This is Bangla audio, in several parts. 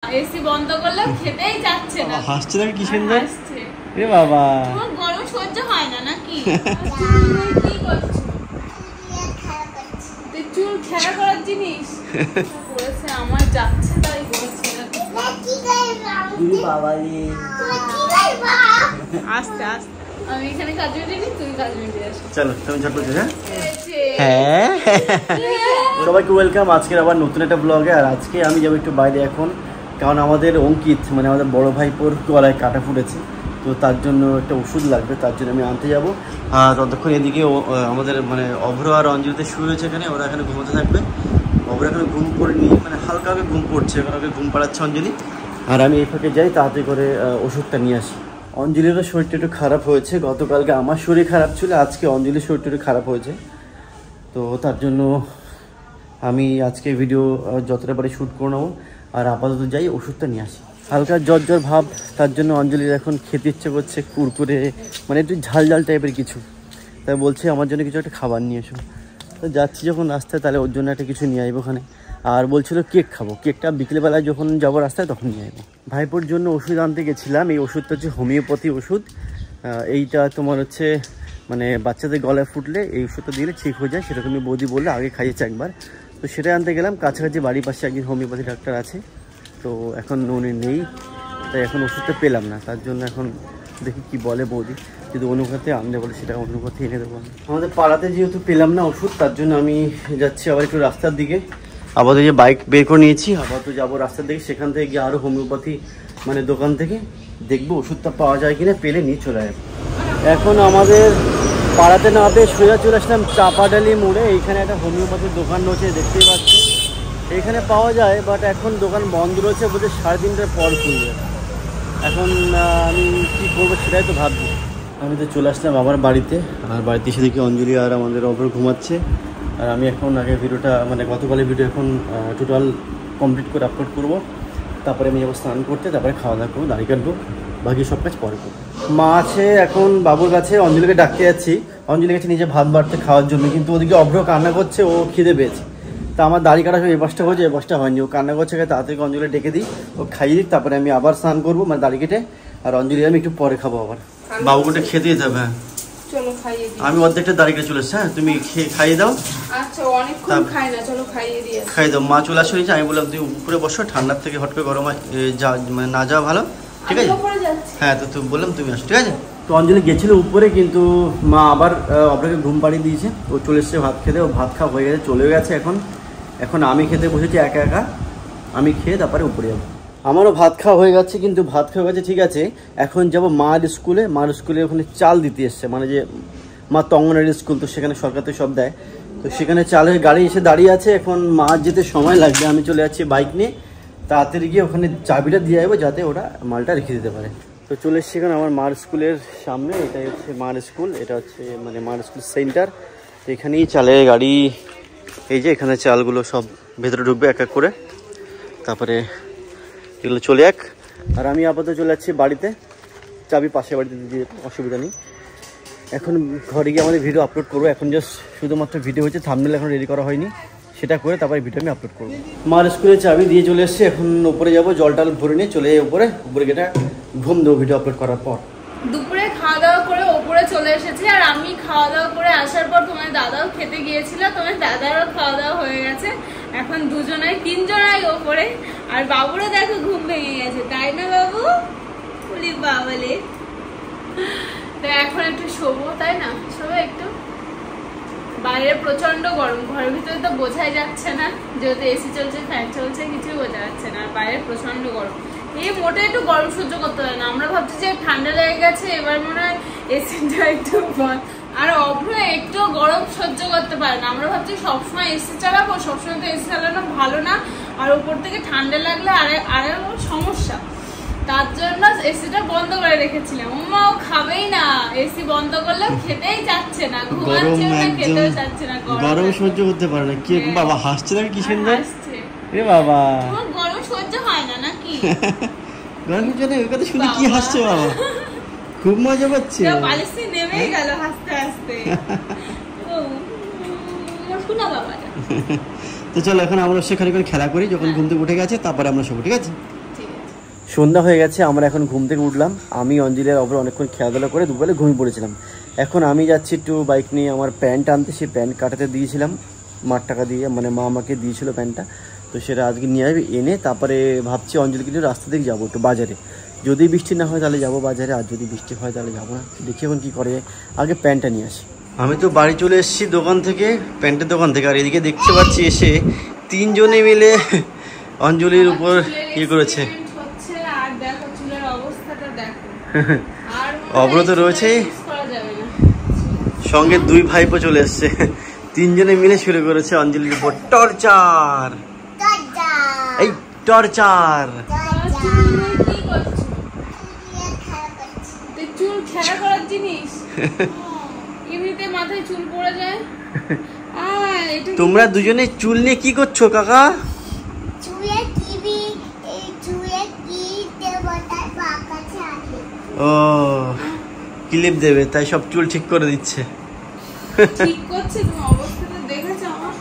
এসি বন্ধ করলে খেতেই যাচ্ছে না। হাসছে না কি সুন্দর। এ বাবা তোমার গরম সহ্য হয় না নাকি? কি করছো? তুই চুল খেলা করার জিনিস করেছে আমার যাচ্ছে তাই বলছে না। বাবা রে আস্তে আস্তে আমি এখানে কাজ মিটিয়ে নি, তুই কাজ মিটিয়ে আসো। চলো তুমি ঝটপট হ্যাঁ সবাইকে ওয়েলকাম আজকের আবার নতুন একটা ব্লগে। আর আজকে আমি যাবো একটু বাইরে এখন, কারণ আমাদের অঙ্কিত মানে আমাদের বড় ভাইপোর গলায় কাটা ফুটেছে, তো তার জন্য একটা ওষুধ লাগবে, তার জন্য আমি আনতে যাবো। আর ততক্ষণ এদিকে আমাদের মানে অভ্র আর অঞ্জলিতে শুয়ে রয়েছে এখানে, ওরা এখানে ঘুমোতে থাকবে। অভ্র এখানে ঘুম পড়ে নিয়ে মানে হালকাভাবে ঘুম পড়ছে, এখন ওকে ঘুম পাড়াচ্ছে অঞ্জলি। আর আমি এই ফাঁকে যাই তাড়াতাড়ি করে ওষুধটা নিয়ে আসি। অঞ্জলিরও শরীরটা একটু খারাপ হয়েছে, গতকালকে আমার শরীর খারাপ ছিল, আজকে অঞ্জলির শরীরটা একটু খারাপ হয়েছে, তো তার জন্য আমি আজকে ভিডিও যতটা পারি শ্যুট করে নেবো। আর আপাতত যাই ওষুধটা নিয়ে আসি। হালকা জ্বর জ্বর ভাব, তার জন্য অঞ্জলির এখন খেতে ইচ্ছে করছে কুরকুরে, মানে একটু ঝাল ঝাল টাইপের কিছু। তাই বলছে আমার জন্য কিছু একটা খাবার নিয়ে এসো, তো যাচ্ছি যখন রাস্তায় তাহলে ওর জন্য একটা কিছু নিয়ে আসবো ওখানে। আর বলছিল কেক খাবো, কেকটা বিকেলবেলায় যখন যাবো রাস্তায় তখন নিয়ে আসবো। ভাইপোর জন্য ওষুধ আনতে গেছিলাম, এই ওষুধটা হচ্ছে হোমিওপ্যাথি ওষুধ। এইটা তোমার হচ্ছে মানে বাচ্চাদের গলায় ফুটলে এই ওষুধটা দিলে ঠিক হয়ে যায়, সেরকমই বৌদি বললে, আগে খাইয়েছে একবার, তো সেটাই আনতে গেলাম। কাছাকাছি বাড়ির পাশে একজন হোমিওপ্যাথি ডাক্তার আছে, তো এখন উনি নেই, তাই এখন ওষুধটা পেলাম না, তার জন্য এখন দেখি কি বলে বৌদি, যদি অনুপাতে আনতে বলে সেটা অনুপাতে এনে দেবো। আমাদের পাড়াতে যেহেতু পেলাম না ওষুধ, তার জন্য আমি যাচ্ছি আবার একটু রাস্তার দিকে। আপাতত যে বাইক বের করে নিয়েছি, আপাতত যাবো রাস্তার দিকে, সেখান থেকে গিয়ে আরও হোমিওপ্যাথি মানে দোকান থেকে দেখবো ওষুধটা পাওয়া যায় কিনা, পেলে নিয়ে চলে যাবো। এখন আমাদের পাড়াতে না পেয়ে সোজা চলে আসলাম চাপাডালি মোড়ে। এইখানে একটা হোমিওপ্যাথির দোকান রয়েছে, দেখতেই পাচ্ছি এইখানে পাওয়া যায়, বাট এখন দোকান বন্ধ রয়েছে, বলতে 3:30টার পর খুলবে। এখন আমি কী করবো সেটাই তো ভাবছি। আমি তো চলে আসলাম আমার বাড়িতে, আর বাড়িতে এসে দেখি অঞ্জলি আর আমাদের অপর ঘুমাচ্ছে। আর আমি এখন আগে ভিডিওটা মানে গতকালের ভিডিও এখন টোটাল কমপ্লিট করে আপলোড করবো, তারপরে আমি যাবো স্নান করতে, তারপরে খাওয়া দাওয়া করবো, দাড়ি কাটবো, বাকি সব কাজ পরে করবো। মা আছে এখন বাবুর কাছে, অঞ্জলিকে ডাকতে যাচ্ছি, অঞ্জলি কাছে নিজে ভাত বাড়তে খাওয়ার জন্য, কিন্তু ওদিকে অভ্র কান্না করছে, ও খিদে পেয়েছে। তা আমার দাড়ি কাটা এই বাসটা হয়েছে, এই বাসটা হয়নি, ও কান্না করছে, তাড়াতাড়ি অঞ্জলি ডেকে দিই, ও খাইয়ে দিই, তারপরে আমি আবার স্নান করবো মানে দাড়ি কেটে। আর অঞ্জলি আমি একটু পরে খাবো, আবার বাবুকে খেতে যেতে হবে। চলো খাইয়ে দিই, আমি অর্ধেকটা দাড়ি কেটে চলে এসছি। হ্যাঁ তুমি খাইয়ে দাও। আচ্ছা অনেকক্ষণ খাই না, চলো খাইয়ে দিই। খাইয়ে দাও, মা চলে আসো নিচে, আমি বললাম তুই উপরে বসো, ঠান্ডার থেকে হট করে গরম যা মানে না যাওয়া ভালো, ঠিক আছে? হ্যাঁ তো তুমি বললাম তুমি আসো, ঠিক আছে? তো অঞ্জলি গেছিলো উপরে, কিন্তু মা আবার আপনাকে ঘুম পাড়িয়ে দিয়েছে, ও চলে এসছে ভাত খেতে, ও ভাত খাওয়া হয়ে গেছে, চলে গেছে। এখন আমি খেতে বসেছি একা একা, আমি খেয়ে তারপরে উপরে যাবো। আমারও ভাত খাওয়া হয়ে গেছে, কিন্তু ভাত খাওয়া গেছে ঠিক আছে, এখন যাব মার স্কুলে, ওখানে চাল দিতে এসছে, মানে যে মা তো অঙ্গনওয়াড়ি স্কুল, তো সেখানে সরকার তো সব দেয়, তো সেখানে চালের গাড়ি এসে দাঁড়িয়ে আছে, এখন মার যেতে সময় লাগবে। আমি চলে যাচ্ছি বাইক নিয়ে, তাড়াতাড়ি গিয়ে ওখানে চাবিটা দিয়ে যাবো, যাতে ওরা মালটা রেখে দিতে পারে। তো চলে এসছি এখন আমার মার স্কুলের সামনে, এটাই হচ্ছে মার স্কুল, এটা হচ্ছে মানে মার স্কুল সেন্টার। এখানেই চালের গাড়ি, এই যে এখানে চালগুলো সব ভেতরে ঢুকবে এক এক করে, তারপরে এগুলো চলে যাক। আর আমি আপাতত চলে যাচ্ছি বাড়িতে, চাবি পাশে বাড়িতে দিয়ে, অসুবিধা নেই। এখন ঘরে গিয়ে আমাদের ভিডিও আপলোড করবো, এখন জাস্ট শুধুমাত্র ভিডিও হচ্ছে, থাম্বনেল এখন রেডি করা হয়নি, সেটা করে তারপরে ভিডিও আমি আপলোড করবো। মার স্কুলে চাবি দিয়ে চলে এসেছি, এখন উপরে যাবো, জল টল ভরে নিয়ে চলে যাই উপরে গেটা ঘুম দেবো ভিডিও আপলোড করার পর। দুপুরে খাওয়া দাওয়া করে ওপরে চলে এসেছি, আর আমি খাওয়া দাওয়া করে আসার পর তোমার দাদাও খেতে গিয়েছিল, তোমার দাদারও খাওয়া দাওয়া হয়ে গেছে, এখন তিনজনাই ওপরে। আর বাবুরও দেখো ঘুম ভেঙে গেছে, তাই না বাবু? বলি বাবলে, তো এখন একটু শোবো, তাই না? শোবো একটু, বাইরে প্রচন্ড গরম, ঘরের ভিতরে তো বোঝাই যাচ্ছে না, যেহেতু এসি চলছে, ফ্যান চলছে, কিছুই বোঝা যাচ্ছে না, আর বাইরে প্রচন্ড গরম। এই মোটে একটু গরম সহ্য করতে পারে না, আমরা ভাবছি যে ঠান্ডা লেগে গেছে, এবার মনে হয় এসিটা একটু বন্ধ। আর অভ্র একটু গরম সহ্য করতে পারে না, আমরা ভাবছি সবসময় এসি চালাবো, সবসময় তো এসি চালানো ভালো না, আর উপর থেকে ঠান্ডা লাগলে আরে সমস্যা, তার জন্য এসিটা বন্ধ করে রেখেছিলাম। ওমা ও খাবেই না, এসি বন্ধ করলে খেতেই যাচ্ছে না, ঘুমাচ্ছে না, খেতেও যাচ্ছে না, গরম সহ্য করতে পারে না। কি বাবা হাসছে না, কি সুন্দর হাসছে। এ বাবা, তোমার গরম সহ্য হয় না নাকি? গরম সহ্য না, ওই কথা শুনে কি হাসছে বাবা, খুব মজা পাচ্ছে। বালিশে নেমেই গেল হাসতে হাসতে। শোনা বাবা, তো চলো এখন আমরা সেখানে করে খেলা করি, যখন ঘুম থেকে উঠে গেছে তারপরে আমরা শোবো, ঠিক আছে? ঠিক সন্ধ্যা হয়ে গেছে, আমরা এখন ঘুম থেকে উঠলাম। আমি অঞ্জলি আর অপর অনেকক্ষণ খেলাধুলা করে দুপুরে ঘুমিয়ে পড়েছিলাম। এখন আমি যাচ্ছি একটু বাইক নিয়ে আমার প্যান্ট আনতে। সেই প্যান্ট কাটাতে দিয়েছিলাম মার টাকা দিয়ে, মানে মা আমাকে দিয়েছিল প্যান্টটা, তো সেটা আজকে নিয়ে আসবে, এনে তারপরে ভাবছি অঞ্জলিকে নিয়ে রাস্তা থেকে যাবো একটু বাজারে। যদি বৃষ্টি না হয় তাহলে যাবো বাজারে, আর যদি বৃষ্টি হয় তাহলে যাবো না, দেখি এখন কী করে। আগে প্যান্টটা নিয়ে আসি। আমি তো বাড়ি চলে এসেছি দোকান থেকে, প্যান্টের দোকান থেকে, আর এদিকে দেখতে পাচ্ছি এসে তিনজনে মিলে অঞ্জলির উপর ইয়ে করেছে। অব্রত রয়েছে, সঙ্গে দুই ভাইপো চলে এসছে, তিনজনে মিলে শুরু করেছে অঞ্জলির উপর টর্চার। এই টর্চার চুল খেলা করার জিনিস, এমনিতে মাথায় চুল পড়ে যায়। তোমরা দুজনে চুল নিয়ে কি করছো কাকা? ও ক্লিপ দেবে তাই সব চুল ঠিক করে দিচ্ছে। ঠিক করছে, তুমি অবস্থাটা দেখেছো আমার?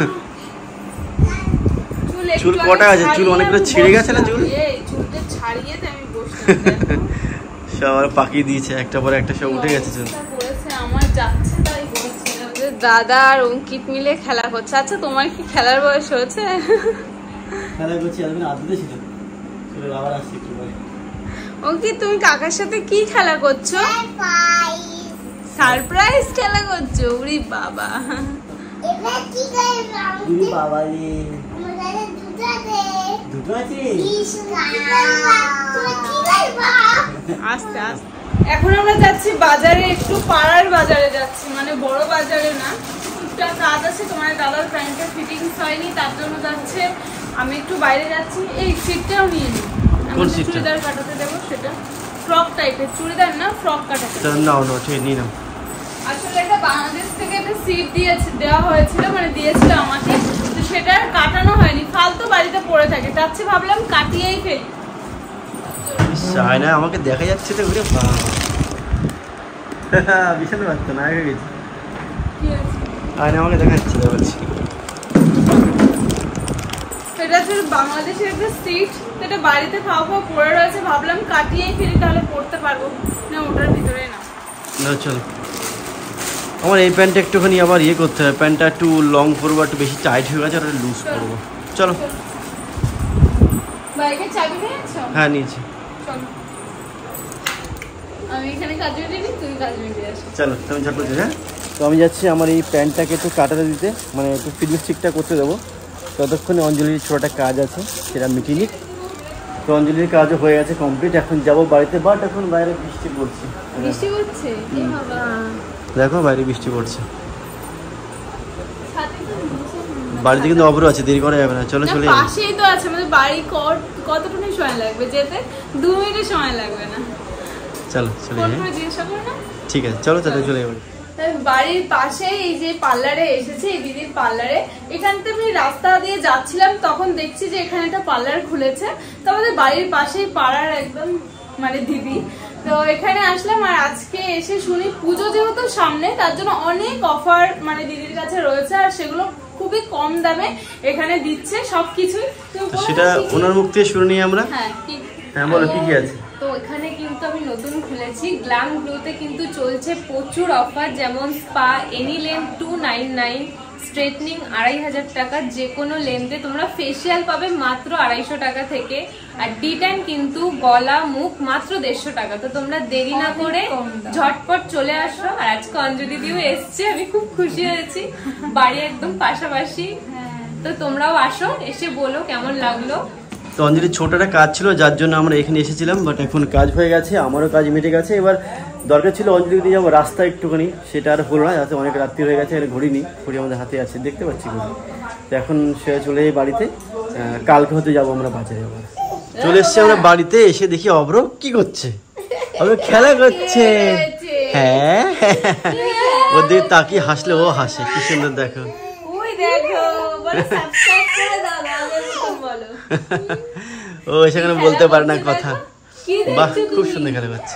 চুল কটা আছে? চুল অনেকগুলো ছিঁড়ে গেছে না? চুল চুলটা ছাড়িয়ে তো আমি বসে সবার পাকিয়ে দিয়েছে, একটা পরে একটা সব উঠে গেছে চুল। আমার যাচ্ছে তাই বলছিলাম যে দাদা আর অঙ্কিত মিলে খেলা করছে। আচ্ছা তোমার কি খেলার বয়স হয়েছে? খেলা করছি, আমি আদতে ছিল, চলো আবার আসছি একটু পরে। অঙ্কিত তুমি কাকার সাথে কি খেলা করছো? সারপ্রাইজ খেলা করছো? উরি বাবা, এটা কি খেলা? উরি বাবা রে, আমাদের দুটো আছে। দুটো আছে? আস্তে আস্তে। এখন আমরা যাচ্ছি বাজারে, একটু পাড়ার বাজারে যাচ্ছি, মানে বড় বাজারে না। টুকটাক কাজ আছে, তোমার দাদার প্যান্টের ফিটিংস হয়নি, তার জন্য যাচ্ছে। আমি একটু বাইরে যাচ্ছি। এই সিটটাও নিয়ে নিই, চুড়িদার কাটাতে দেবো, সেটা ফ্রক টাইপের, চুড়িদার না ফ্রক কাটাতে। নাও নাও, ঠিক নিয়ে নাও। আসলে এটা বাংলাদেশ থেকে একটা সিট দেওয়া হয়েছিল, মানে দিয়েছিল আমাকে, তো সেটা কাটানো হয়নি, ফালতু বাড়িতে পড়ে থাকে, যাচ্ছে ভাবলাম কাটিয়েই ফেলি। না আমাকে দেখা যাচ্ছে তো, ঘুরে বিশাল বাচ্চা না হয়ে গেছে, আয়না আমাকে দেখা যাচ্ছে তো বলছি। সেটা হচ্ছে বাংলাদেশের একটা সিট, সেটা বাড়িতে খাওয়া খাওয়া পড়ে রয়েছে, ভাবলাম কাটিয়েই ফেলি, তাহলে পড়তে পারবো না, ওটার ভিতরে না। না চলো, আমার এই প্যান্টটা একটুখানি আবার ইয়ে করতে হবে, প্যান্টটা একটু লং করবো, একটু বেশি টাইট হয়ে গেছে, আর লুজ করবো। চলো। বাইকের চাবি নিয়েছো? হ্যাঁ নিয়েছি। চলো, আমি এখানে কাজ মিটিয়ে নিই, তুমি কাজ মিটিয়ে আসো। চলো তুমি ঝট করছি। হ্যাঁ, তো আমি যাচ্ছি আমার এই প্যান্টটাকে একটু কাটাতে দিতে, মানে একটু ফিটিং ঠিকটা করতে দেবো। ততক্ষণে অঞ্জলির ছোটোটা কাজ আছে, সেটা মিটিয়ে নিক। তো অঞ্জলির কাজও হয়ে গেছে কমপ্লিট, এখন যাবো বাড়িতে। বাট এখন বাইরে বৃষ্টি পড়ছে। বৃষ্টি পড়ছে? দেখো বাইরে বৃষ্টি পড়ছে। বাড়িতে কিন্তু অব্র আছে, দেরি করা যাবে না, চলো চলে যাবে। পাশেই তো আছে আমাদের বাড়ি, কতটুকু সময় লাগবে যেতে? 2 মিনিটের সময় লাগবে না। চলো চলে যাবে, জিজ্ঞাসা করো না। ঠিক আছে চলো তাহলে চলে যাবে। বাড়ির পাশে এই যে পার্লারে এসেছে, এই দিদির পার্লারে। এখান থেকে আমি রাস্তা দিয়ে যাচ্ছিলাম, তখন দেখছি যে এখানে একটা পার্লার খুলেছে, তো আমাদের বাড়ির পাশেই পাড়ার একদম মানে দিদি। তো এখানে আসলাম, আর আজকে এসে শুনি পুজো যেহেতু সামনে, তার জন্য অনেক অফার মানে দিদির কাছে রয়েছে, আর সেগুলো খুবই কম দামে এখানে দিচ্ছে সবকিছুই। সেটা ওনার মুখ থেকে শুনে নিই আমরা। হ্যাঁ বলো কি কি আছে। তো এখানে কিন্তু আমি নতুন খুলেছি গ্ল্যাম গ্লোতে, কিন্তু চলছে প্রচুর অফার, যেমন স্পা এনি লেন্থ 299, স্ট্রেটনিং 2500 টাকা, যে কোনো লেন্থে তোমরা ফেসিয়াল পাবে মাত্র 250 টাকা থেকে, আর ডিট্যান কিন্তু গলা মুখ মাত্র 150 টাকা। তো তোমরা দেরি না করে ঝটপট চলে আসো। আর আজকে অঞ্জলি দিও এসছে, আমি খুব খুশি হয়েছি, বাড়ি একদম পাশাপাশি। তো তোমরাও আসো, এসে বলো কেমন লাগলো। তো অঞ্জলির ছোটটা কাজ ছিল, যার জন্য আমরা এখানে এসেছিলাম, বাট এখন কাজ হয়ে গেছে, আমারও কাজ মিটে গেছে। এবার দরকার ছিল অঞ্জলিকে দিয়ে যাবো রাস্তা একটুখানি, সেটা আর হলো না, যাতে অনেক রাত্রি হয়ে গেছে। ঘড়ি নেই, ঘড়ি আমাদের হাতে আছে, দেখতে পাচ্ছি ঘড়ি। তো এখন সে চলে যাই বাড়িতে, কালকে হতে যাবো আমরা বাজারে। আবার চলে এসছি আমরা বাড়িতে, এসে দেখি অব্র কি করছে, অব্র খেলা করছে। হ্যাঁ ওদের তাকিয়ে হাসলে ও হাসে, কি সুন্দর দেখো। ও সেখানে বলতে পারে না কথা। বাহ খুব সুন্দর খেলা করছে।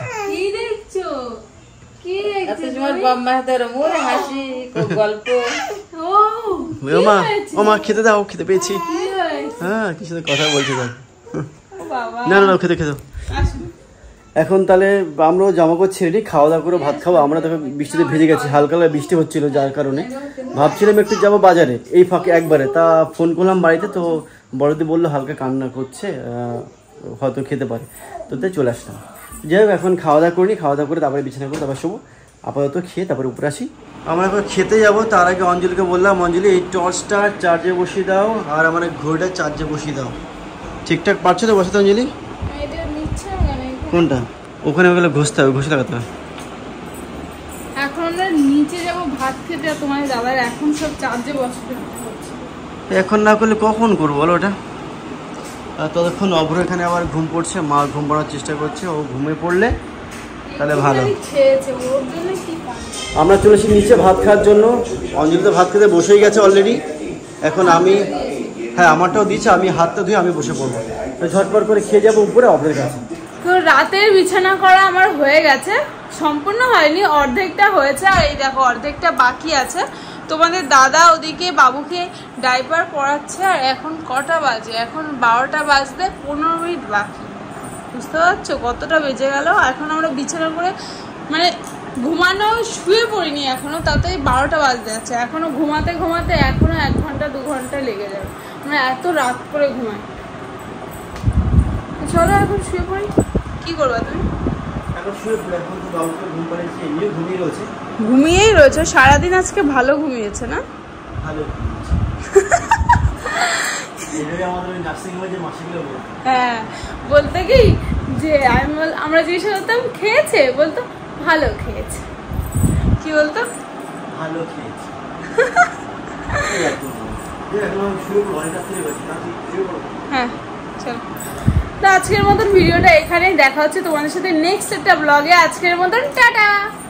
ও মা খেতে দাও, খেতে পেয়েছি। হ্যাঁ কি সুন্দর কথা বলছে। না না খেতে খেতে এখন তাহলে আমরাও জামা কাপড় ছেড়ে নিই, খাওয়া দাওয়া করে ভাত খাবো। আমরা দেখো বৃষ্টিতে ভেজে গেছি, হালকা হালকা বৃষ্টি হচ্ছিল, যার কারণে ভাবছিলাম একটু যাবো বাজারে এই ফাঁকে একবারে। তা ফোন করলাম বাড়িতে, তো বড়দি বললো হালকা কান্না করছে, হয়তো খেতে পারে, তো তাই চলে আসলাম। যাই হোক এখন খাওয়া দাওয়া করিনি, খাওয়া দাওয়া করে তারপরে বিছানা করে তারপর শোবো। আপাতত খেয়ে তারপরে উপরে আসি। আমরা এখন খেতে যাবো, তার আগে অঞ্জলিকে বললাম, অঞ্জলি এই টর্চটা চার্জে বসিয়ে দাও আর আমার ঘড়িটা চার্জে বসিয়ে দাও। ঠিকঠাক পারছো তো বসাতে অঞ্জলি? কোনটা? ওখানে ওগুলো ঘষতে হবে, ঘষে লাগাতে হবে। এখন আমরা নিচে যাবো ভাত খেতে, আর তোমার দাদার এখন সব চার্জে বসাতে হচ্ছে। এখন না করলে কখন করবো বলো ওটা? আর ততক্ষণ অভ্র এখানে আবার ঘুম পড়ছে, মা ঘুম পড়ার চেষ্টা করছে, ও ঘুমে পড়লে তাহলে ভালো। আমরা চলেছি নিচে ভাত খাওয়ার জন্য। অঞ্জলি তো ভাত খেতে বসেই গেছে অলরেডি। এখন আমি, হ্যাঁ আমারটাও দিচ্ছে, আমি হাতটা ধুয়ে আমি বসে পড়বো, তো ঝটপট করে খেয়ে যাবো উপরে অভ্রের কাছে। তো রাতের বিছানা করা আমার হয়ে গেছে, সম্পূর্ণ হয়নি, অর্ধেকটা হয়েছে, আর এই দেখো অর্ধেকটা বাকি আছে। তোমাদের দাদা ওদিকে বাবুকে ডাইপার পরাচ্ছে, আর এখন কটা বাজে? এখন 12টা বাজতে 15 মিনিট বাকি। বুঝতে পারছো কতটা বেজে গেল? এখন আমরা বিছানা করে মানে ঘুমানো, শুয়ে পড়িনি এখনো, তাতে 12টা বাজতে যাচ্ছে। এখনো ঘুমাতে ঘুমাতে এখনো 1 ঘন্টা 2 ঘন্টা লেগে যাবে, আমরা এত রাত করে ঘুমাই। চলো এখন শুয়ে পড়ি। কি করবা তুমি? ঘুমিয়েই রয়েছে সারাদিন, আজকে ভালো ঘুমিয়েছে না? হ্যাঁ, বলতে কি যে আমরা জিজ্ঞেস করতাম খেয়েছে, বলতো ভালো খেয়েছে। কি বলতো? ভালো খেয়েছে। হ্যাঁ চল, তো আজকের মতন ভিডিওটা এখানেই, দেখা হচ্ছে তোমাদের সাথে নেক্সট একটা ব্লগে। আজকের মতন টাটা।